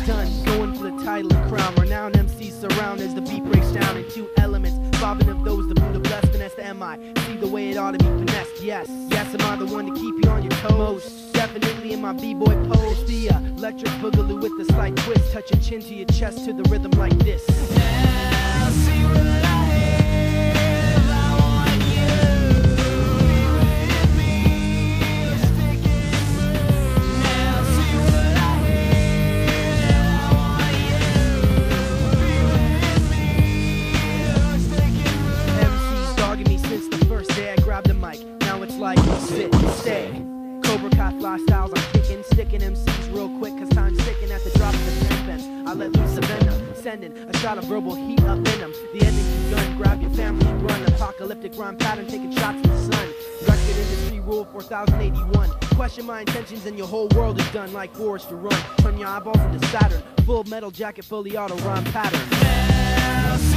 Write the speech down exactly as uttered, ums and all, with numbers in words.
done, going for the title and crown. Renowned M Cs surround as the beat breaks down in two elements. Bobbing of those, the Buddha blessed, and that's the M I. See the way it ought to be finessed, yes. Yes, am I the one to keep you on your toes? Most definitely in my b-boy pose. The uh, electric boogaloo with the slight twist. Touch your chin to your chest to the rhythm like this. Now see what I have, I want you. Be with me, stick it. Now see what I have, I want you. Be with me, stick it. M Cs dogging me since the first day I grabbed the mic. Now it's like sit, stay. Cobra Kai fly styles I'm kicking, sticking M Cs real quick, cause time's ticking at the drop of the ten pence. I let loose a venom, sending a shot of verbal heat up in them. The ending's begun, grab your family and run. Apocalyptic rhyme pattern, taking shots in the sun. Record industry rule four thousand eighty-one. Question my intentions and your whole world is done like Forrest to run. Turn your eyeballs into Saturn, full metal jacket, fully auto rhyme pattern. Now